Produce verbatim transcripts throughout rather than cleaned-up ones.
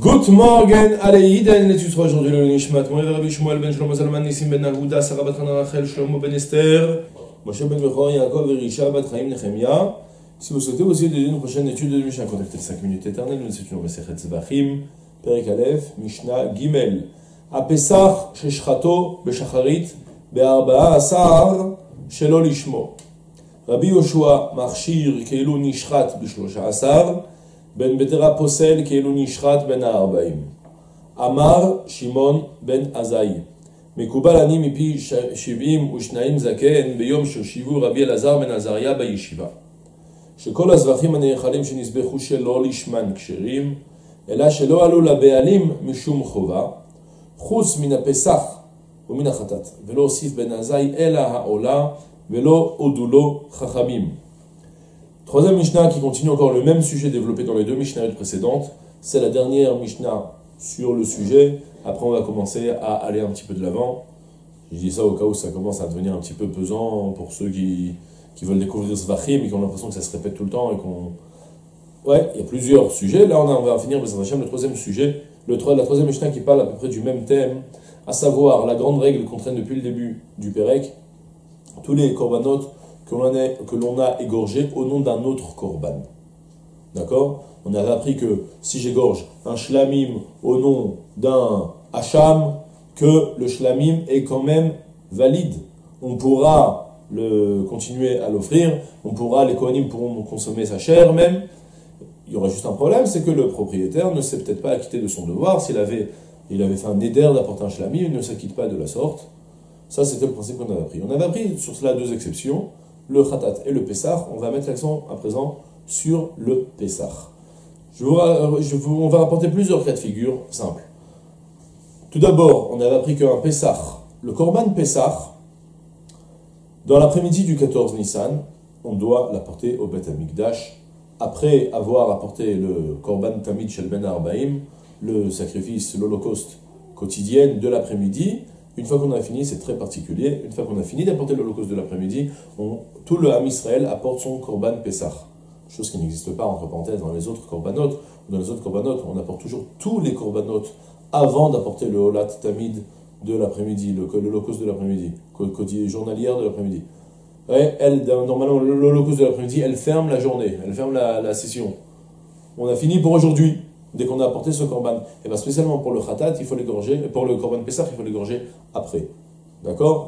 Good morning, allez, Iden, l'étude sera aujourd'hui le Nishmat, Moïse Rabbi Shmuel ben Shlomo Zalman Nissim ben Ahuda, Sarah bat Hana Rachel, Shlomo ben Esther, Moshe ben Bechor, Yaakov et Risha bat Chaim Nechemia. Si vous souhaitez aussi dédier une prochaine étude de Mishnah, contactez les cinq minutes éternelles, nous étudions Masechet Zvachim, Perek Aleph, Mishnah Gimel. A Pesach, Sheshchato, Beshacharit, Be'arba'a Asar, Shelo Lishmo. Rabbi Yoshua, Marshir, Keilu Nishrat, Bishlosha Asar, Ben Betera Posel, Keilu Nishrat, Ben Arbaim. Amar, Shimon, Ben Azai. מקובל אני מפי שבעים ושניים זקן ביום שהושיבו רבי אלעזר בן עזריה בישיבה. שכל הזבחים הנאכלים שנזבחו שלא לשמן כשרים, אלא שלא עלו לבעלים משום חובה, חוץ מן הפסח ומן החטאת, ולא הוסיף בן עזאי אלא העולה, ולא הודו לו חכמים. Troisième Mishnah qui continue encore le même sujet développé dans les deux Mishnahs précédentes, c'est la dernière Mishnah sur le sujet. Après, on va commencer à aller un petit peu de l'avant. Je dis ça au cas où ça commence à devenir un petit peu pesant pour ceux qui, qui veulent découvrir ce Zvachim et qui ont l'impression que ça se répète tout le temps et qu'on... Ouais, il y a plusieurs sujets. Là, on, a, on va finir le troisième sujet, le, la troisième Mishnah qui parle à peu près du même thème, à savoir la grande règle qu'on traîne depuis le début du Pérec, tous les korbanot que l'on a, que l'on a égorgés au nom d'un autre korban. D'accord ? On avait appris que si j'égorge un shlamim au nom d'un hacham, que le shlamim est quand même valide. On pourra le continuer à l'offrir, on pourra, les kohanim pourront consommer sa chair même. Il y aura juste un problème, c'est que le propriétaire ne s'est peut-être pas acquitté de son devoir. S'il avait, il avait fait un éder d'apporter un shlamim, il ne s'acquitte pas de la sorte. Ça, c'était le principe qu'on avait appris. On avait appris sur cela deux exceptions, le khatat et le pessah. On va mettre l'accent à présent sur le pessah. Je vous, je vous, on va rapporter plusieurs cas de figure simples. Tout d'abord, on avait appris qu'un Pessah, le Korban Pessah, dans l'après-midi du quatorze Nissan, on doit l'apporter au Beth Amikdash, après avoir apporté le Korban Tamid Shel Ben Arbaim, le sacrifice, l'holocauste quotidien de l'après-midi. Une fois qu'on a fini, c'est très particulier, une fois qu'on a fini d'apporter l'holocauste de l'après-midi, tout le Ham Israël apporte son Korban Pessah. Chose qui n'existe pas, entre parenthèses, dans les autres korbanot. Dans les autres korbanot, on apporte toujours tous les korbanot avant d'apporter le holat tamid de l'après-midi, le l'holocauste de l'après-midi, le journalière de l'après-midi. Ouais, elle, normalement, l'holocauste de l'après-midi, elle ferme la journée, elle ferme la, la session. On a fini pour aujourd'hui, dès qu'on a apporté ce korban. Et bien spécialement pour le khatat, il faut l'égorger, pour le korban Pessah, il faut l'égorger après. D'accord ?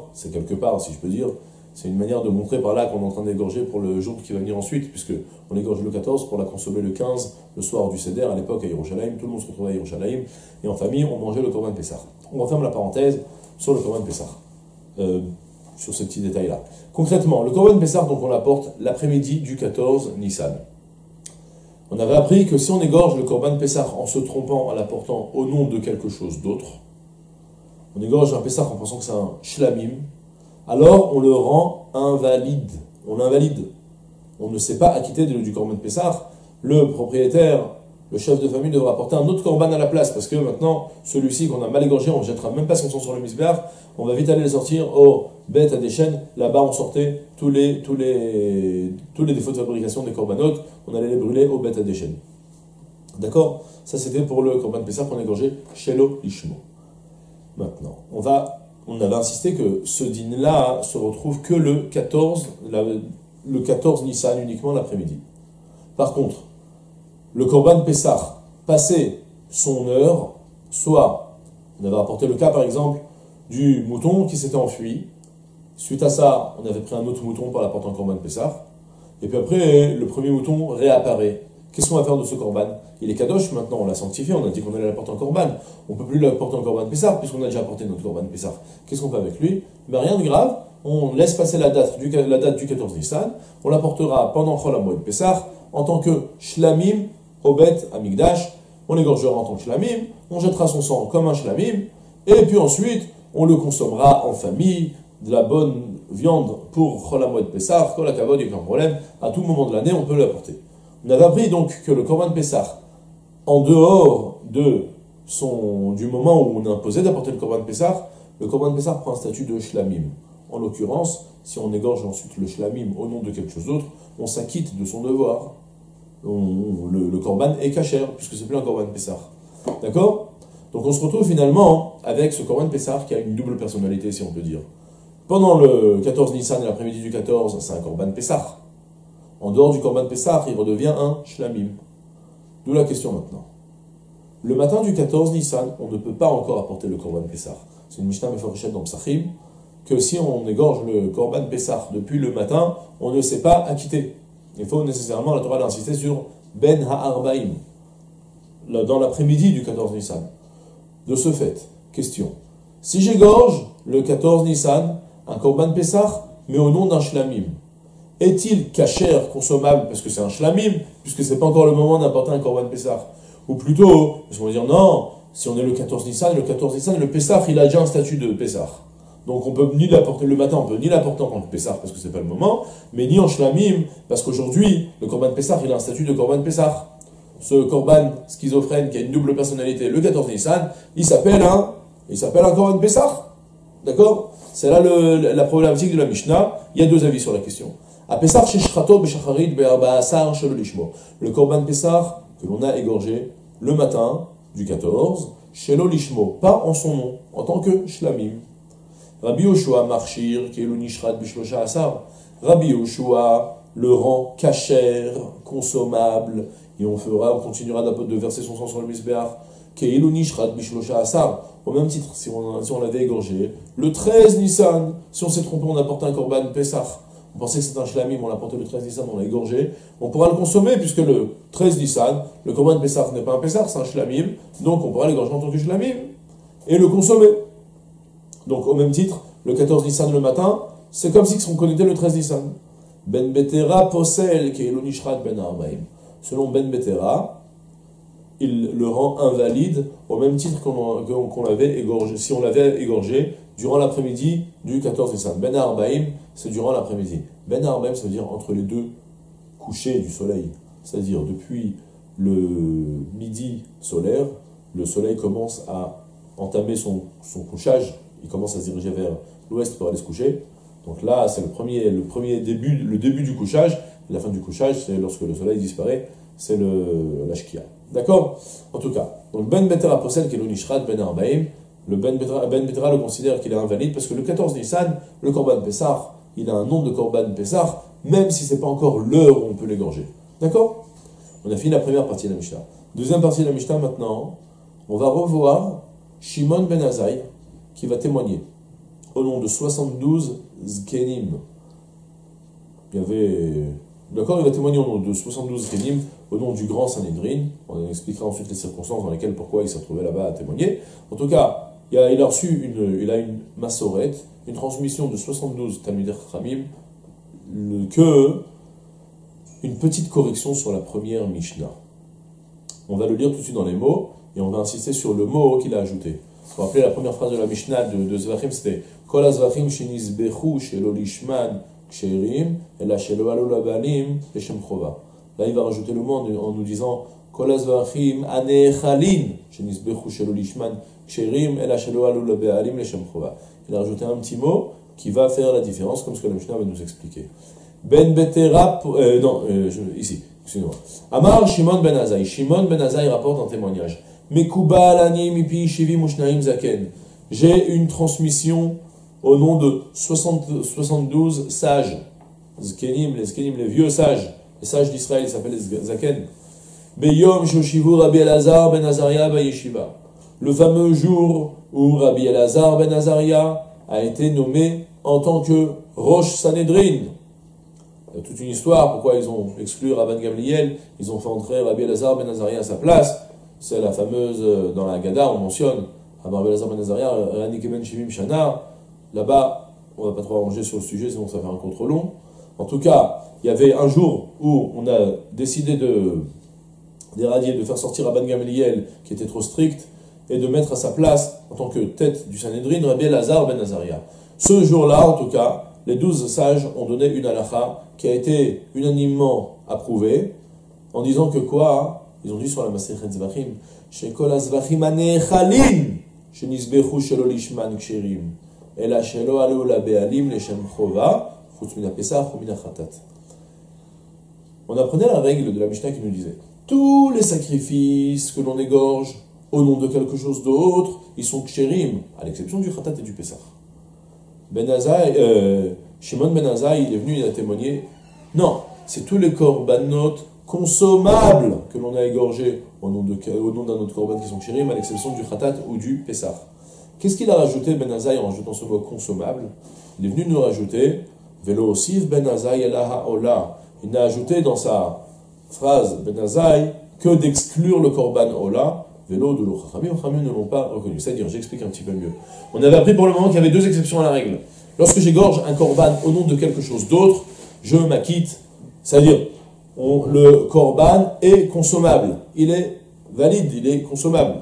C'est quelque part, si je peux dire. C'est une manière de montrer par là qu'on est en train d'égorger pour le jour qui va venir ensuite, puisque on égorge le quatorze pour la consommer le quinze, le soir du Seder, à l'époque à Yerushalayim, tout le monde se retrouvait à Yerushalayim, et en famille, on mangeait le Korban Pessah. On referme la parenthèse sur le Korban Pessah, euh, sur ce petit détail-là. Concrètement, le Korban Pessah, donc on l'apporte l'après-midi du quatorze Nissan. On avait appris que si on égorge le Korban Pessah en se trompant, en l'apportant au nom de quelque chose d'autre, on égorge un Pessah en pensant que c'est un shlamim, alors on le rend invalide. On l'invalide. On ne s'est pas acquitté du korban Pessah. Le propriétaire, le chef de famille devra apporter un autre korban à la place, parce que maintenant, celui-ci qu'on a mal égorgé, on ne jettera même pas son sang sur le misbéach, on va vite aller le sortir au Beth Adeshen. Là-bas, on sortait tous les, tous, les, tous les défauts de fabrication des korbanot, on allait les brûler au Beth Adeshen. D'accord ? Ça, c'était pour le korban Pessah qu'on égorgeait Shelo Lishmo. Maintenant, on va... On avait insisté que ce dîner-là se retrouve que le quatorze, la, le quatorze Nissan uniquement l'après-midi. Par contre, le Korban Pessah, passé son heure, soit, on avait rapporté le cas par exemple du mouton qui s'était enfui, suite à ça, on avait pris un autre mouton pour l'apporter en Korban Pessah, et puis après, le premier mouton réapparaît. Qu'est-ce qu'on va faire de ce korban? Il est kadosh maintenant, on l'a sanctifié, on a dit qu'on allait l'apporter en korban. On ne peut plus l'apporter en korban Pessah, puisqu'on a déjà apporté notre korban Pessah. Qu'est-ce qu'on fait avec lui? Ben rien de grave, on laisse passer la date du, la date du quatorze Nissan, on l'apportera pendant Chol HaMoed Pessah, en tant que shlamim, au Beth Amikdash, on l'égorgera en tant que shlamim, on jettera son sang comme un shlamim, et puis ensuite, on le consommera en famille, de la bonne viande pour Chol HaMoed Pessah, quand la kavod, il n'y a aucun problème, à tout moment de l'année, on peut l'apporter. On avait appris donc que le Korban Pessah, en dehors de son, du moment où on est imposé d'apporter le Korban Pessah, le Korban Pessah prend un statut de shlamim. En l'occurrence, si on égorge ensuite le shlamim au nom de quelque chose d'autre, on s'acquitte de son devoir. On, on, le, le Korban est kasher, puisque c'est plus un Korban Pessah. D'accord? Donc on se retrouve finalement avec ce Korban Pessah qui a une double personnalité, si on peut dire. Pendant le quatorze Nissan et l'après-midi du quatorze, c'est un Korban Pessah. En dehors du Korban Pessah, il redevient un Shlamim. D'où la question maintenant. Le matin du quatorze Nissan, on ne peut pas encore apporter le Korban Pessah. C'est une Mishnah Meforichet dans Psachim, que si on égorge le Korban Pessah depuis le matin, on ne sait pas acquitter. Il faut nécessairement, la Torah l'insister sur Ben Ha'arbaim, dans l'après-midi du quatorze Nissan. De ce fait, question. Si j'égorge le quatorze Nissan, un Korban Pessah, mais au nom d'un Shlamim, est-il kasher, consommable, parce que c'est un Shlamim, puisque c'est pas encore le moment d'apporter un Korban Pessah? Ou plutôt, parce qu'on va dire non, si on est le quatorze Nissan, le quatorze Nissan, le Pessah, il a déjà un statut de Pessah. Donc on peut ni l'apporter le matin, on peut ni l'apporter en tant que Pessah, parce que c'est pas le moment, mais ni en Shlamim, parce qu'aujourd'hui, le Korban Pessah, il a un statut de Korban Pessah. Ce Korban schizophrène qui a une double personnalité, le quatorze Nissan, il s'appelle un, il s'appelle un Korban Pessah. D'accord? C'est là le, la problématique de la Mishnah. Il y a deux avis sur la question. A Pessah sheshchato b'shacharit be'arba'asar shelo lishmo. Le Korban Pessah que l'on a égorgé le matin du quatorze, shelo lishmo, pas en son nom, en tant que shlamim. Rabbi Yoshua marchir qui est le nishrat b'shlosha asar. Rabbi Yoshua le rend kasher, consommable, et on fera, on continuera de verser son sang sur le misbéach. Keilu nishrat b'shlosha asar. Au même titre, si on, si on l'avait égorgé le treize Nissan, si on s'est trompé, on a porté un Korban Pessah. On pensait que c'était un Shlamim, on l'a porté le treize Nissan, on l'a égorgé. On pourra le consommer, puisque le treize Nissan, le Korban Pessah n'est pas un Pessah, c'est un Shlamim. Donc on pourra l'égorger en tant que Shlamim et le consommer. Donc au même titre, le quatorze Nissan le matin, c'est comme si on connaissait le treize Nissan. Ben Betera Posel, qui est l'Onishrat Ben Arbaim. Selon Ben Betera, il le rend invalide au même titre qu'on qu'on l'avait égorgé, si on l'avait égorgé durant l'après-midi du quatorze Nissan. Ben Arbaim, c'est durant l'après-midi. Ben Arbaim, ça veut dire entre les deux couchers du soleil. C'est-à-dire depuis le midi solaire, le soleil commence à entamer son, son couchage, il commence à se diriger vers l'ouest pour aller se coucher. Donc là, c'est le premier, le premier début, le début du couchage. La fin du couchage, c'est lorsque le soleil disparaît, c'est le la shkia. D'accord? En tout cas, donc Ben Betera Posel, qui est l'Onishrat Ben Arbaim, le Ben Betera, Ben Betera le considère qu'il est invalide parce que le quatorze Nissan, le Korban Pessah, il a un nom de Korban Pessah, même si ce n'est pas encore l'heure où on peut l'égorger. D'accord? On a fini la première partie de la Mishnah. Deuxième partie de la Mishnah maintenant, on va revoir Shimon Ben Azaï qui va témoigner au nom de soixante-douze Zkenim. Il y avait... D'accord, il va témoigner au nom de soixante-douze Zkenim, au nom du grand Sanhedrin. On expliquera ensuite les circonstances dans lesquelles, pourquoi il s'est retrouvé là-bas à témoigner. En tout cas, il a, il a reçu une, il a une massoret, une transmission de soixante-douze Talmidei Chachamim, que une petite correction sur la première Mishnah. On va le lire tout de suite dans les mots, et on va insister sur le mot qu'il a ajouté. Vous vous rappelez la première phrase de la Mishnah de, de Zvachim, c'était Kol ha-zvachim shenizbechu shelo lishman ksherim, ela shelo alu labanim leshem chova. Là, il va rajouter le mot en, en nous disant Kol ha-zvachim anechalin shenizbechu shelo lishman ksherim, ela shelo alu labanim leshem chova. Il a rajouté un petit mot qui va faire la différence, comme ce que la Mishnah va nous expliquer. Ben Betera, euh, non, euh, je, ici, excusez-moi. Amar Shimon Ben Azaï. Shimon Ben Azaï rapporte un témoignage. Mekubal ani mipi shivim ushnaim zaken. J'ai une transmission au nom de soixante, soixante-douze sages. Zkenim, les Zkenim, les vieux sages. Les sages d'Israël, ils s'appellent les Zaken. Beyom shoshivu Rabbi Elazar Ben Azaria ba yeshiva. Le fameux jour où Rabbi Elazar Ben Azaria a été nommé en tant que Rosh Sanhedrin. Il y a toute une histoire, pourquoi ils ont exclu Rabban Gamliel, ils ont fait entrer Rabbi Elazar Ben Azaria à sa place. C'est la fameuse, dans la Haggadah, on mentionne Rabbi Elazar Ben Azaria, Rani Keben Shivim Shana. Là-bas, on ne va pas trop arranger sur le sujet, sinon ça fait un cours trop long. En tout cas, il y avait un jour où on a décidé de d'éradier, de faire sortir Rabban Gamliel, qui était trop strict, et de mettre à sa place, en tant que tête du Sanhedrin, Rabbi Elazar Ben Azaria. Ce jour-là, en tout cas, les douze sages ont donné une halakha qui a été unanimement approuvée, en disant que quoi? Ils ont dit sur la Masechet Zvachim, Shekol ha-zvachim anechalin shenizbechu shelo lishman ksherim, ela shelo alu labealim leshem chova, chutz min ha-pesach ou min ha-chatat. On apprenait la règle de la Mishnah qui nous disait tous les sacrifices que l'on égorge au nom de quelque chose d'autre, ils sont kshérim, à l'exception du Khatat et du Pessah. Ben Azaï, euh, Shimon Ben Azaï, il est venu, il a témoigné. Non, c'est tous les korbanot consommables que l'on a égorgés au nom, de, au nom d'un autre korban qui sont kshérim, à l'exception du Khatat ou du Pessah. Qu'est-ce qu'il a rajouté Ben Azaï en rajoutant ce mot consommable? Il est venu nous rajouter Velo osif Ben Azaï elaha ola. Il n'a ajouté dans sa phrase Ben Azaï que d'exclure le korban ola. Vélo de l'eau. Chachamim, Chachamim ne l'ont pas reconnu. C'est-à-dire, j'explique un petit peu mieux. On avait appris pour le moment qu'il y avait deux exceptions à la règle. Lorsque j'égorge un korban au nom de quelque chose d'autre, je m'acquitte. C'est-à-dire, on, le korban est consommable. Il est valide, il est consommable.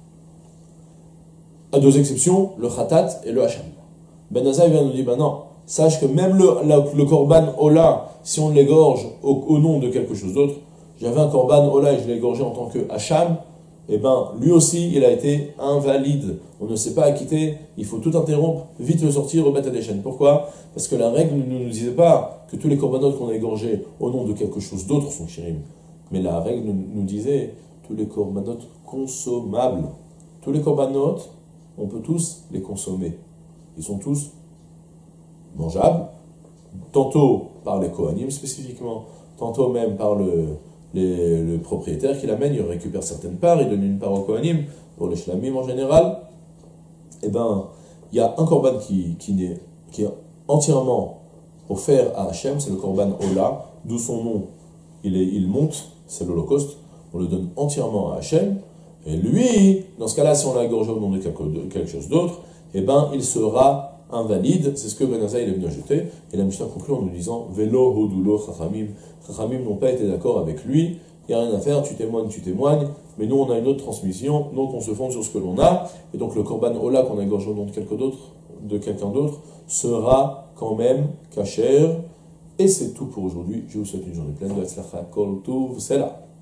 À deux exceptions, le khatat et le hacham. Ben Azaï vient nous dire, ben non, sache que même le, le, le korban ola, si on l'égorge au, au nom de quelque chose d'autre, j'avais un korban ola et je l'ai égorgé en tant que hacham, eh bien, lui aussi, il a été invalide. On ne s'est pas acquitté, il faut tout interrompre, vite le sortir, remettre à des chaînes. Pourquoi? Parce que la règle ne nous disait pas que tous les corbanotes qu'on a égorgés au nom de quelque chose d'autre sont chérim. Mais la règle nous disait tous les corbanotes consommables. Tous les corbanotes, on peut tous les consommer. Ils sont tous mangeables, tantôt par les kohanim spécifiquement, tantôt même par le... Les, le propriétaire qui l'amène, il récupère certaines parts, il donne une part au Kohanim, pour les shlamim en général. Eh bien, il y a un korban qui, qui, est, qui est entièrement offert à Hachem, c'est le korban Ola, d'où son nom, il, est, il monte, c'est l'Holocauste, on le donne entièrement à Hachem, et lui, dans ce cas-là, si on l'a égorgé au nom de quelque, de quelque chose d'autre, eh bien, il sera invalide, c'est ce que Ben Azaï est venu ajouter, et la Mishnah conclut en nous disant Velo hodulo chachamim. Chachamim n'ont pas été d'accord avec lui, il n'y a rien à faire, tu témoignes, tu témoignes, mais nous on a une autre transmission, donc on se fonde sur ce que l'on a, et donc le korban Ola qu'on a égorgé au nom de quelqu'un d'autre, de quelqu'un d'autre, sera quand même kasher, et c'est tout pour aujourd'hui. Je vous souhaite une journée pleine de Hatzlacha Kol Tuv, c'est là.